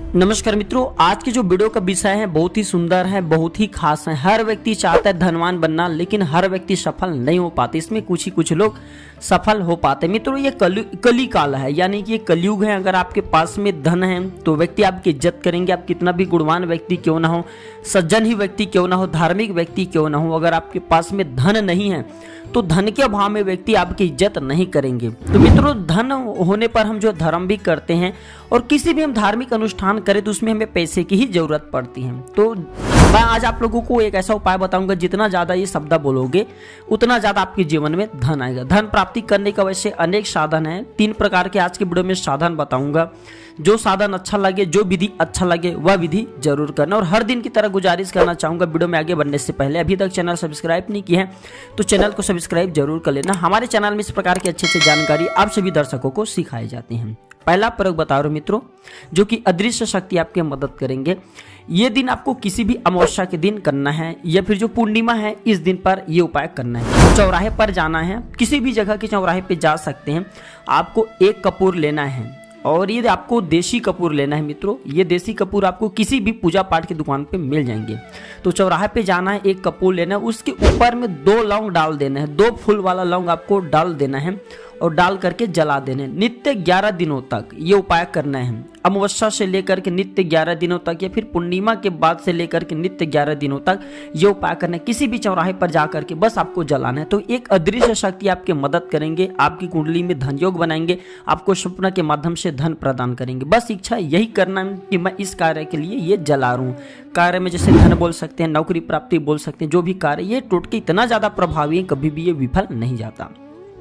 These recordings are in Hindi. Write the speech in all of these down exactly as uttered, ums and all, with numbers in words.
नमस्कार मित्रों, आज की जो वीडियो का विषय है बहुत ही सुंदर है, बहुत ही खास है। हर व्यक्ति चाहता है धनवान बनना, लेकिन हर व्यक्ति सफल नहीं हो पाते। इसमें कुछ ही कुछ लोग सफल हो पाते। मित्रों, ये कलि कली काल है, यानी कि ये कलयुग है। अगर आपके पास में धन है तो व्यक्ति आपकी इज्जत करेंगे। आप कितना भी गुणवान व्यक्ति क्यों ना हो, सज्जन ही व्यक्ति क्यों ना हो, धार्मिक व्यक्ति क्यों ना हो, अगर आपके पास में धन नहीं है तो धन के अभाव में व्यक्ति आपकी इज्जत नहीं करेंगे। तो मित्रों, धन होने पर हम जो धर्म भी करते हैं और किसी भी हम धार्मिक अनुष्ठान करें तो उसमें हमें पैसे की ही जरूरत पड़ती है। तो मैं आज आप लोगों को एक ऐसा उपाय बताऊंगा, जितना ज्यादा ये शब्द बोलोगे उतना ज्यादा आपके जीवन में धन आएगा। धन प्राप्ति करने का वैसे अनेक साधन है। तीन प्रकार के आज के वीडियो में साधन बताऊंगा। जो साधन अच्छा लगे, जो विधि अच्छा लगे, वह विधि जरूर करना। और हर दिन की तरह गुजारिश करना चाहूंगा, वीडियो में आगे बढ़ने से पहले अभी तक चैनल सब्सक्राइब नहीं किया है तो चैनल को सब्सक्राइब जरूर कर लेना। हमारे चैनल में इस प्रकार की अच्छी अच्छी जानकारी आप सभी दर्शकों को सिखाई जाती है। पहला प्रयोग बता रहा हूं मित्रों, जो कि अदृश्य शक्ति आपकी मदद करेंगे। ये दिन आपको किसी भी अमावस्या के दिन करना है या फिर जो पूर्णिमा है इस दिन पर ये उपाय करना है। चौराहे पर जाना है, किसी भी जगह के चौराहे पे जा सकते हैं। आपको एक कपूर लेना है और ये आपको देसी कपूर लेना है। मित्रों, ये देसी कपूर आपको किसी भी पूजा पाठ की दुकान पे मिल जाएंगे। तो चौराहे पे जाना है, एक कपूर लेना है, उसके ऊपर में दो लौंग डाल देना है। दो फूल वाला लौंग आपको डाल देना है और डाल करके जला देने। नित्य ग्यारह दिनों तक ये उपाय करना है। अमावस्या से लेकर के नित्य ग्यारह दिनों तक या फिर पूर्णिमा के बाद से लेकर के नित्य ग्यारह दिनों तक ये उपाय करना है। किसी भी चौराहे पर जाकर के बस आपको जलाना है। तो एक अदृश्य शक्ति आपकी मदद करेंगे, आपकी कुंडली में धन योग बनाएंगे, आपको स्वप्न के माध्यम से धन प्रदान करेंगे। बस इच्छा यही करना है कि मैं इस कार्य के लिए ये जला रहा हूँ। कार्य में जैसे धन बोल सकते हैं, नौकरी प्राप्ति बोल सकते हैं, जो भी कार्य, ये टोटके इतना ज्यादा प्रभावी है, कभी भी ये विफल नहीं जाता।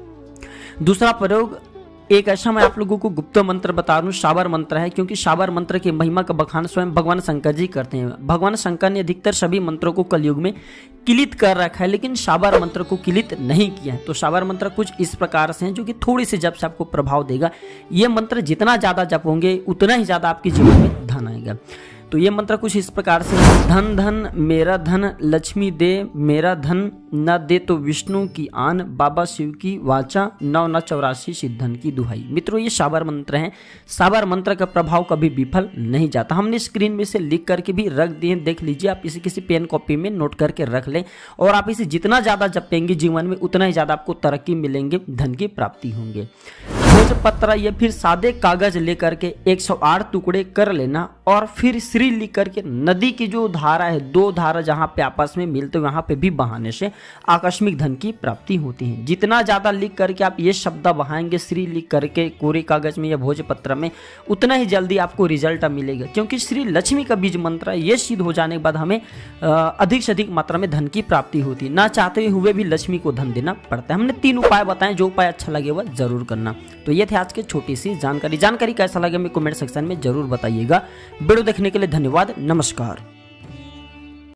दूसरा प्रयोग, एक ऐसा मैं आप लोगों को गुप्त मंत्र बता रहा हूँ, शाबर मंत्र है। क्योंकि शाबर मंत्र की महिमा का बखान स्वयं भगवान शंकर जी करते हैं। भगवान शंकर ने अधिकतर सभी मंत्रों को कलयुग में किलित कर रखा है, लेकिन शाबर मंत्र को किलित नहीं किया है। तो शाबर मंत्र कुछ इस प्रकार से हैं जो कि थोड़ी सी जप से आपको प्रभाव देगा। ये मंत्र जितना ज्यादा जप होंगे उतना ही ज्यादा आपके जीवन में धन आएगा। तो ये मंत्र कुछ इस प्रकार से है। धन धन मेरा धन, लक्ष्मी दे मेरा धन, न दे तो विष्णु की आन, बाबा शिव की वाचा, नौ न चौरासी सिद्धन की दुहाई। मित्रों, ये शाबर मंत्र हैं। शाबर मंत्र का प्रभाव कभी विफल नहीं जाता। हमने स्क्रीन में से लिख करके भी रख दिए, देख लीजिए। आप इसे किसी पेन कॉपी में नोट करके रख लें और आप इसे जितना ज्यादा जपेंगे जीवन में उतना ही ज्यादा आपको तरक्की मिलेंगे, धन की प्राप्ति होंगे। भोजपत्र या फिर सादे कागज लेकर के एक सौ आठ टुकड़े कर लेना और फिर श्री लिख करके नदी की जो धारा है, दो धारा जहां पे आपस में मिलते वहां पे भी बहाने से आकस्मिक धन की प्राप्ति होती है। जितना ज्यादा लिख करके आप ये शब्द बहाएंगे श्री लिख करके कोरे कागज में या भोजपत्र में, उतना ही जल्दी आपको रिजल्ट मिलेगा। क्योंकि श्री लक्ष्मी का बीज मंत्र है, ये सिद्ध हो जाने के बाद हमें अधिक से अधिक मात्रा में धन की प्राप्ति होती है। ना चाहते हुए भी लक्ष्मी को धन देना पड़ता है। हमने तीन उपाय बताए, जो उपाय अच्छा लगे वह जरूर करना। तो ये थे आज की छोटी सी जानकारी। जानकारी कैसा लगे हमें कमेंट सेक्शन में जरूर बताइएगा। वीडियो देखने के लिए धन्यवाद। नमस्कार।